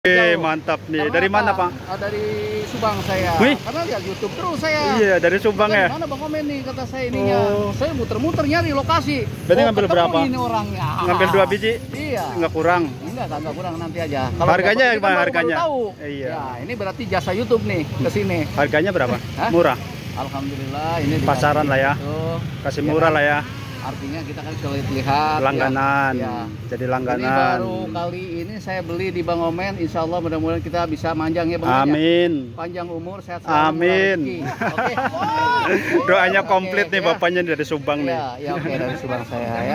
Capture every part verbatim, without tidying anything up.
Oke, mantap nih. Karena dari apa? mana, Pak? Ah, dari Subang saya. Wih. Karena lihat YouTube terus saya. Iya, dari Subang ya. Mana Bang Komen nih kata saya ininya. Oh. Saya muter-muter nyari lokasi. Berarti Oh, ngambil ketemu berapa? Ini orangnya. Ngambil dua biji? Iya. Nggak kurang. Enggak, enggak kurang nanti aja. Harganya dapat, gimana kita baru- harganya? baru tahu. Iya. Ya, ini berarti jasa YouTube nih ke sini. Harganya berapa? Hah? Murah. Alhamdulillah ini Pasaran lah ya. gitu. Kasih Ya murah kan? lah ya. Artinya kita kan kalau lihat Langganan. ya. Jadi Ini langganan. baru kali ini saya beli di Bang Omen. Insya Allah mudah-mudahan kita bisa manjang ya Bang Omen, ya. Amin. Panjang umur, sehat selalu. Amin. Oke. Doanya Oke, komplit nih ya. bapaknya dari Subang nih. Ya, ya oke dari Subang saya ya.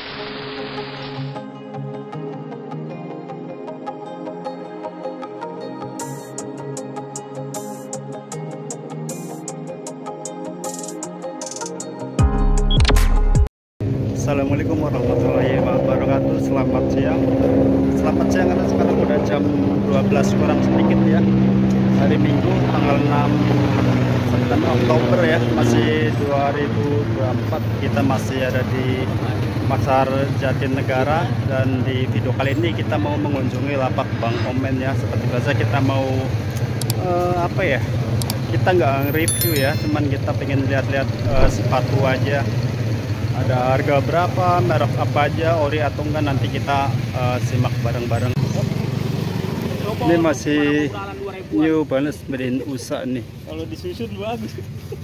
Assalamualaikum warahmatullahi wabarakatuh. Selamat siang. Selamat siang karena sekarang udah jam dua belas kurang sedikit ya. Hari Minggu tanggal enam Oktober ya. Masih dua ribu dua puluh empat. Kita masih ada di Pasar Jatinegara dan di video kali ini kita mau mengunjungi lapak Bang Omen ya. Seperti biasa kita mau eh, apa ya? Kita nggak review ya, cuman kita pengen lihat-lihat eh, sepatu aja. Ada harga berapa, merek apa aja, ori atau enggak, nanti kita uh, simak bareng-bareng. Ini masih New Balance made in U S A nih. Kalau disusun bagus.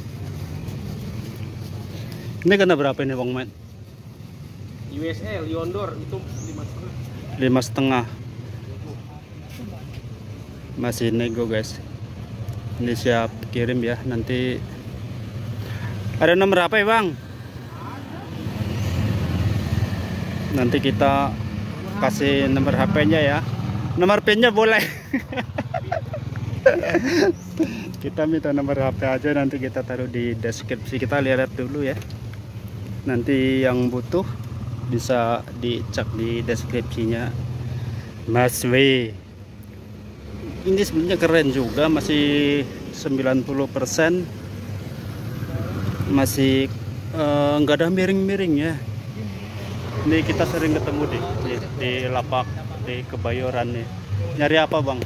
Ini kena berapa ini Bang Men? U S L Yondor itu lima setengah. Lima setengah. Masih nego guys. Ini siap kirim ya nanti. Ada nomor apa ya Bang? Nanti kita kasih nomor H P-nya ya. Nomor PIN-nya boleh. Kita minta nomor H P aja, nanti kita taruh di deskripsi. Kita lihat dulu ya. Nanti yang butuh bisa dicek di deskripsinya. Mas W. Ini sebenarnya keren juga, masih sembilan puluh persen. Masih nggak uh, ada miring-miring ya. Ini kita sering ketemu di, di, di lapak di Kebayoran nih. Nyari apa Bang?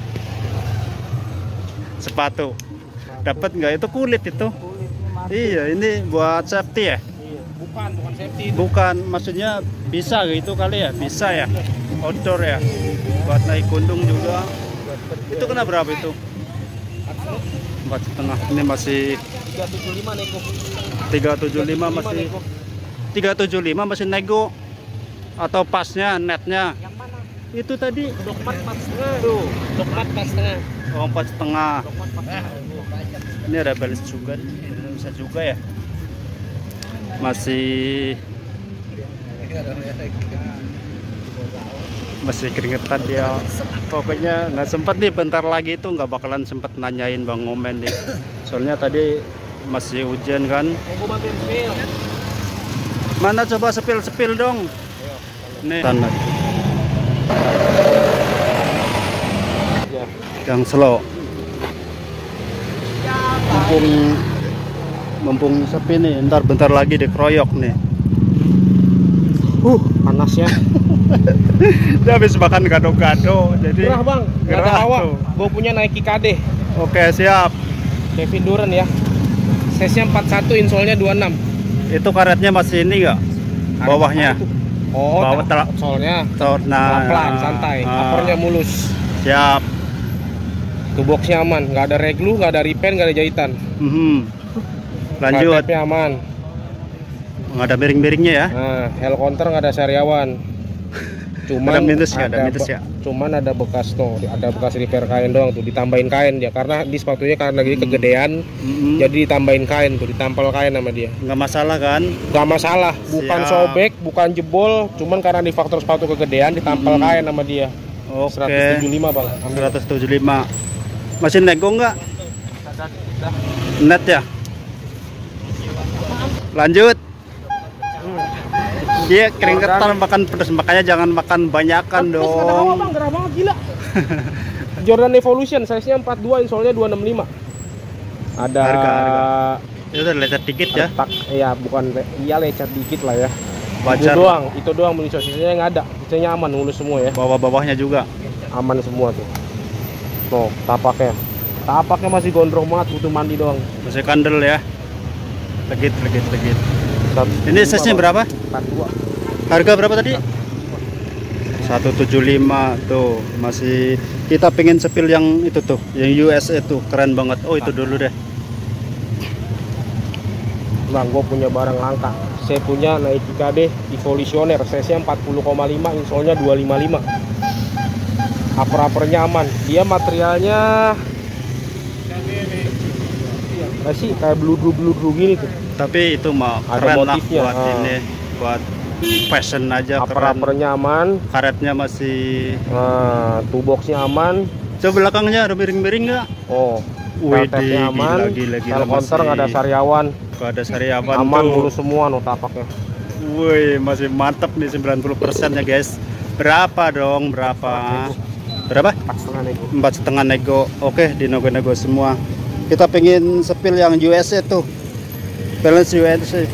Sepatu. Dapat nggak itu kulit itu? Iya, ini buat safety ya? Bukan, bukan safety. Bukan, maksudnya bisa gitu kali ya? Bisa ya? Outdoor ya? Buat naik gunung juga. Itu kena berapa itu? Empat setengah. Ini masih tiga tujuh lima nego. tiga tujuh lima masih. tiga tujuh lima masih nego atau pasnya netnya Yang mana? itu tadi Dokmat empat setengah tuh. Dokmat empat setengah. oh, empat setengah. Dokmat empat setengah. Ini ada balance juga, bisa juga ya. Masih masih keringetan dia. Pokoknya nggak sempat nih, bentar lagi itu nggak bakalan sempat nanyain Bang Omen nih. Soalnya tadi masih hujan kan. Mau bantuin spill. Mana coba sepil-sepil dong. Nih tanah. Yang slow. Mumpung mumpung sepi nih, ntar bentar lagi dikeroyok nih. Uh, panasnya. Dia habis makan gado-gado, jadi Gerah Bang, gerah gerah awak. tuh. Gue punya Nike K D. Oke, siap. Kevin Durant ya. Size-nya empat puluh satu, insolnya dua puluh enam. Itu karetnya masih ini enggak? Bawahnya. Oh, Bawah telak. soalnya Nah, pelan, santai. ah, Covernya mulus. siap. Tuh boxnya aman, nggak ada reglu, nggak ada repaint, nggak ada jahitan. Mhm. Lanjut. Tape-nya aman. Nggak ada miring-miringnya ya. Nah, Hell Counter nggak ada sariawan. Cuman Ada minus ya, ada minus be- ya. Cuman ada bekas tuh, ada bekas repair kain doang tuh, ditambahin kain dia karena di sepatunya karena lagi kegedean, Mhm. jadi ditambahin kain tuh, ditampal kain sama dia. Nggak masalah kan? Gak masalah, bukan Siap. sobek, bukan jebol, cuman karena di faktor sepatu kegedean ditampal Mhm. kain sama dia. Oke. seratus tujuh puluh lima Bang. Ambil. seratus tujuh puluh lima. Masih nego nggak? Net ya? Lanjut. Dia keringetan makan pedas, makanya jangan makan banyakan Terus nggak ada hawa, dong. Bang, gerah banget gila. Jordan Evolution, size-nya empat puluh dua, insolnya dua puluh lima. Ada Harga, harga. Itu udah lecet dikit ya. retak, ya bukan le- iya lecet dikit lah ya. Wajar. Itu doang, itu doang munisi, sisanya nggak ada. Sisanya aman, mulus semua ya. Bawah-bawahnya juga. aman semua tuh. Tuh tapaknya, tapaknya masih gondrong banget, butuh mandi doang. Masih kandel ya. Legit, legit, legit. seratus Ini size-nya berapa? empat dua. Harga berapa tadi? seratus tujuh puluh lima tuh. Masih kita pengen sepil yang itu tuh, yang U S A tuh, keren banget. Oh, itu dulu deh. Bang, gue punya barang langka. Saya punya Nike K D Evolutioner, size-nya empat puluh koma lima, insolnya dua lima lima. Upper-uppernya aman. Dia materialnya masih kayak bludru-bludru gini tuh. Tapi itu mah Ada keren lah motifnya, buat ah. ini, buat fashion aja keren. Upper-uppernya aman. Karetnya masih. Nah, toolboxnya aman. Coba belakangnya ada miring-miring nggak? Oh, Wih, peltetnya aman. gila, gila, gila, File counter nggak ada masih- sariawan. Gak ada sariawan Aman tuh. mulus semua no tapaknya. Wih, masih mantap nih sembilan puluh persen ya guys. Berapa dong? Berapa? Berapa? Pas setengah nego. Empat setengah nego. Oke, di nego-nego semua. Kita pengen sepil yang U S A tuh. Balance U S A.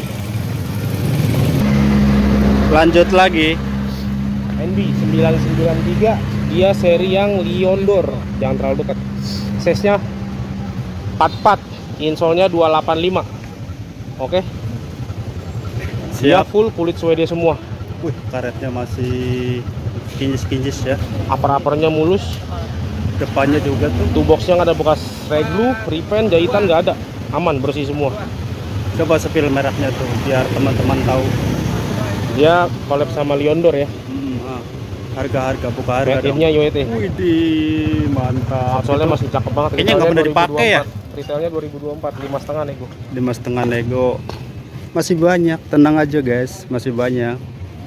Lanjut lagi. N B sembilan sembilan tiga, dia seri yang Liondor, jangan terlalu dekat. Size-nya empat puluh empat, insolnya dua delapan lima. Oke. Dia Siap. full kulit Swede semua. Wih, karetnya masih kinjis-kinjis ya. Upper-uppernya mulus. Depannya juga tuh. Toolboxnya nggak ada bekas reglu, repaint, jahitan nggak ada. Aman, bersih semua. Coba sepil mereknya tuh biar teman-teman tahu. Dia collab sama Liondor ya. Hmm, ah. Harga-harga buka harga dong. Made-nya U E T. Widih, mantap. Soalnya Itu masih cakep banget. kayaknya nggak pernah dipakai ya? Retailnya dua ribu dua puluh empat, lima setengah nego. Lima setengah nego. Masih banyak, tenang aja guys, masih banyak.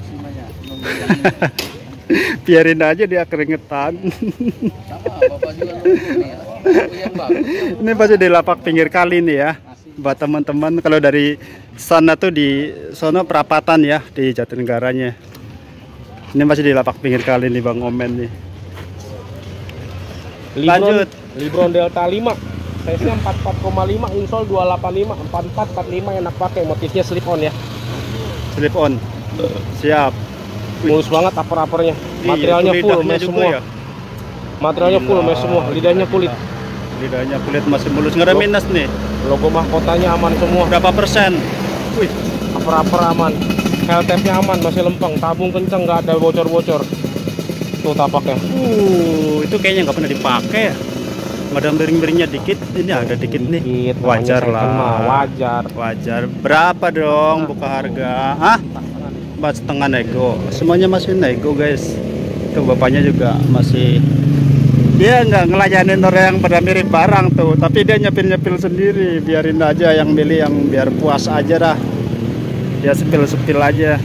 Biarin aja dia keringetan. Sama bapak juga nunggu nih ya. Yang bagus. Ini pasti di lapak pinggir kali nih ya. Buat teman-teman kalau dari sana tuh di sono perapatan ya, di Jatinegara-nya. Ini masih di lapak pinggir kali nih Bang Omen nih. Libron, Lanjut. Libron Delta lima, size-nya empat puluh empat koma lima, insol dua delapan lima, empat puluh empat, empat puluh lima, enak pakai, motifnya slip on ya. Slip on. Siap. Mulus banget upper-uppernya. Iya, Materialnya itu full, lidahnya mesh juga semua. ya? Materialnya full, Gila, mesh semua. Lidahnya kulit. Lidahnya kulit masih mulus, nggak ada Loh. minus nih. Logo mahkotanya aman semua. Berapa persen? Wih, Upper-upper aman. Helltap-nya aman, masih lempeng. Tabung kenceng, nggak ada bocor-bocor. Tuh tapaknya. uh, itu kayaknya nggak pernah dipakai ya. Nggak ada miring-miringnya dikit. Ini ada dikit nih. Dikit, Wajar namanya second lah. mah, wajar. Wajar. Berapa dong buka harga? Hah? Empat setengah nego. Semuanya masih nego guys. Tuh bapaknya juga masih. Dia nggak ngelayanin orang yang pada mirip barang tuh, tapi dia nyepil-nyepil sendiri. Biarin aja yang milih yang biar puas aja dah. Dia sepil-sepil aja.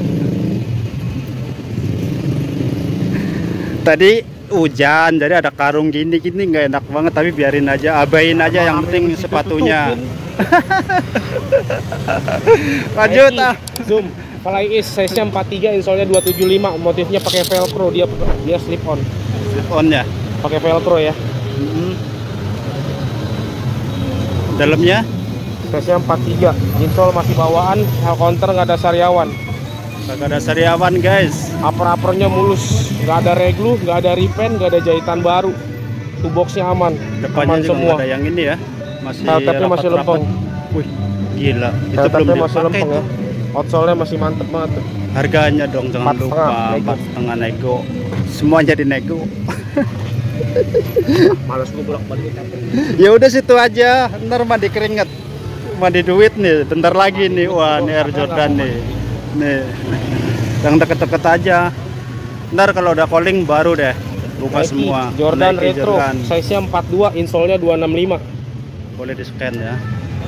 Tadi hujan, jadi ada karung gini-gini nggak enak banget, tapi biarin aja, abain aja, yang penting sepatunya. Lanjut ah. Zoom. Fly East, size-nya empat puluh tiga, insolnya dua tujuh lima, motifnya pakai velcro, dia dia slip on. Slip on ya. Pakai velcro ya. Mm-hmm. Dalamnya Size-nya empat puluh tiga, insol masih bawaan, hell counter nggak ada sariawan. kagak ada sariawan guys. Upper-uppernya mulus, nggak ada reglu, nggak ada repaint, nggak ada jahitan baru. Toolboxnya aman, Depannya aman juga semua. nggak ada yang ini ya. Masih Helltapnya masih rapat-rapat. lempeng. Wih, gila. Itu belum Helltapnya masih dipakai lempeng ya. tuh. Outsole-nya masih mantep banget tuh. Harganya dong jangan Empat lupa setengah, nego. empat setengah nego. Semua jadi nego. Males gue bolak-balik capek. Ya udah situ aja. Ntar mandi keringet, mandi duit nih. Bentar lagi nih. Wah, ini Air Jordan nih. Nih, yang deket-deket aja. Ntar kalau udah calling baru deh buka Nike semua. Jordan Nike Retro, Jordan. size-nya empat puluh dua, insolnya dua enam lima. Boleh di scan ya.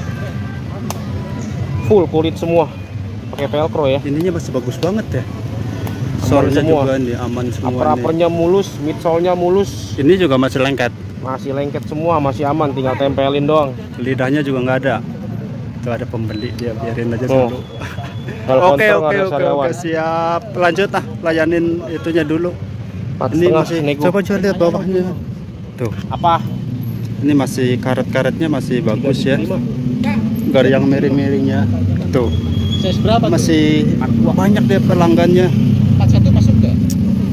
Full kulit semua. Pakai velcro ya. Ininya masih bagus banget ya. Aman Solnya semua. juga nih aman semua nih. Upper-uppernya mulus, midsole-nya mulus. Ini juga masih lengket. Masih lengket semua, masih aman, tinggal tempelin doang. Lidahnya juga nggak ada. Tuh ada pembeli, dia biarin aja Oh. dulu. Kalau Oke counter oke nggak ada oke sariawan. oke siap. Lanjut ah, layanin itunya dulu. Empat Ini setengah, masih nego. coba coba lihat bawahnya. Tuh, Apa? ini masih karet-karetnya masih bagus ya. tiga puluh lima. Nggak ada yang miring-miringnya. Tuh, Size berapa tuh? masih banyak deh pelanggannya. empat puluh satu masuk nggak? Nanti gua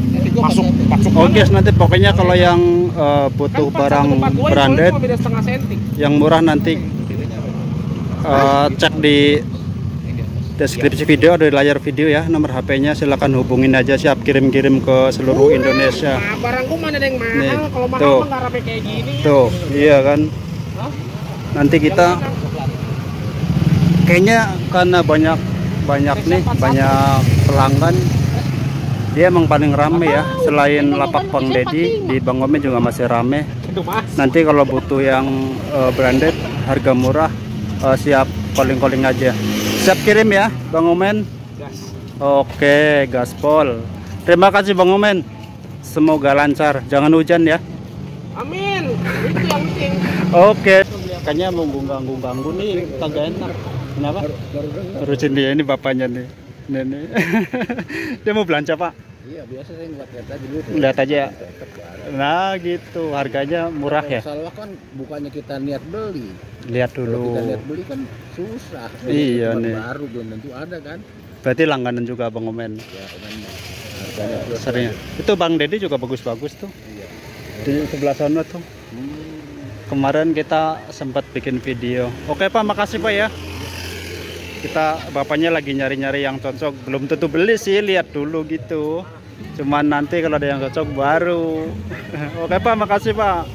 masuk masuk Oke, nanti pokoknya kalau yang uh, butuh barang branded yang murah nanti uh, cek di deskripsi video, ada di layar video ya, nomor H P-nya silahkan hubungin aja, siap kirim-kirim ke seluruh Indonesia. Nah, barangku mana ada yang mahal? Nih, kalau mahal tuh. mah nggak rapi kayak gini. Tuh, iya kan. Nanti kita kayaknya karena banyak banyak nih, banyak pelanggan, dia emang paling rame ya. Selain lapak Bang Dedi, di Bang Omen juga masih rame. Nanti kalau butuh yang uh, branded, harga murah, uh, siap calling-calling aja. Siap kirim ya, Bang Omen. Gas. Oke, gaspol. Terima kasih Bang Omen. Semoga lancar, jangan hujan ya. Amin. Itu yang penting. Oke. Kayaknya mau ganggu-ganggu nih, kagak enak. Kenapa? Terusin dia, ini bapaknya nih. Nenek. Dia mau belanja, Pak? Iya, biasa saya ngeliat-liat aja dulu. Lihat aja. Nah, gitu. Harganya murah ya. Masalah kan bukannya kita niat beli. Lihat Kalau dulu. kita niat beli kan susah. Iya Cuman nih. baru belum tentu ada kan. Berarti langganan juga Bang Omen. Ya, kan harganya plus Sering. Itu Bang Dedi juga bagus-bagus tuh. Iya. Di sebelah sana tuh. Hmm. Kemarin kita sempat bikin video. Oke Pak, makasih Pak ya. Kita bapaknya lagi nyari-nyari yang cocok. Belum tentu beli sih, lihat dulu gitu. Cuman nanti kalau ada yang cocok baru. Oke Pak, makasih Pak.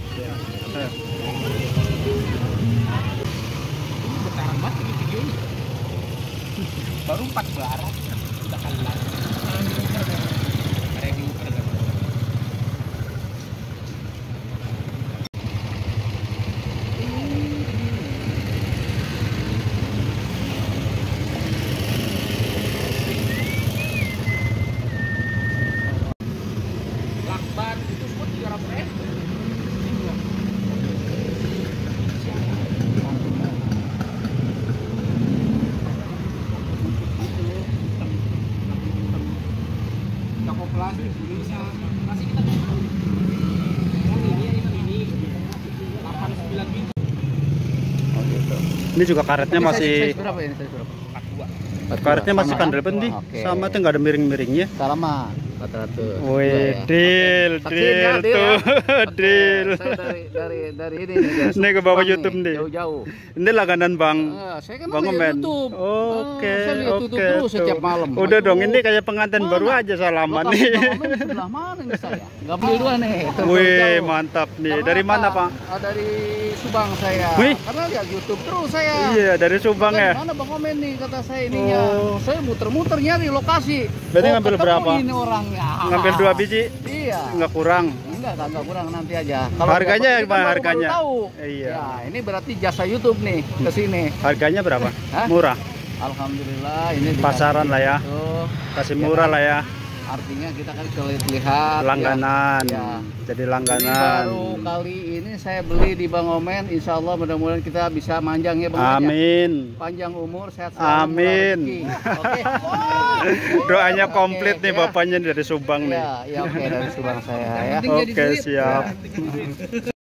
Baru empat barang udah kalah. Lakban itu semua tiga ratus ribu. Toko plastik bisa masih kita tutup. Yang ini yang ini delapan sembilan biji. Ini juga karetnya masih Size berapa ini? Size berapa? empat dua. karetnya masih Sama, kandel kan? penting. Oke. Sama tuh nggak ada miring-miringnya. Salaman empat ratus. Wih, deal, Saksiin ya, deal tuh, deal. Saya dari dari dari ini nih, dari Ini ke bawah Subang YouTube nih. Jauh-jauh. Ini langganan Bang. Ah, saya kan Bang lihat Omen. YouTube. Oke, Ah, saya lihat oke. YouTube terus setiap tuh. malam. Udah Aduh. dong, ini kayak pengantin Mana? baru aja salaman Lokasi nih. Bang Omen sebelah mana nih saya? Nggak beli dua nih. Itu Wih, jauh. mantap nih. Karena Dari mana, apa? Pak? Ah, dari Subang saya. Wih. Karena lihat YouTube terus saya. Iya, dari Subang Kan ya. mana Bang Omen nih kata saya ininya. Oh. Saya muter-muter nyari lokasi. Berarti Oh, ngambil ketemu berapa? Ini orangnya. Ngambil dua biji? Iya. Nggak kurang. Enggak, enggak kurang nanti aja. Harganya dapat ini gimana baru- harganya? baru tahu. Iya. Ya, ini berarti jasa YouTube nih ke sini. Harganya berapa? Hah? Murah. Alhamdulillah ini dikasih Pasaran lah ya. gitu. Kasih murah lah ya. Artinya kita kan lihat Langganan. Ya. Jadi Ini langganan. baru kali ini saya beli di Bang Omen. Insya Allah mudah-mudahan kita bisa manjang ya Bang. Omen ya. Amin. Panjang umur, sehat selalu. murah Amin. rezeki. Oke. Doanya Oke, komplit nih ya. bapaknya dari Subang nih. Ya, ya oke dari Subang saya ya. Oke, siap.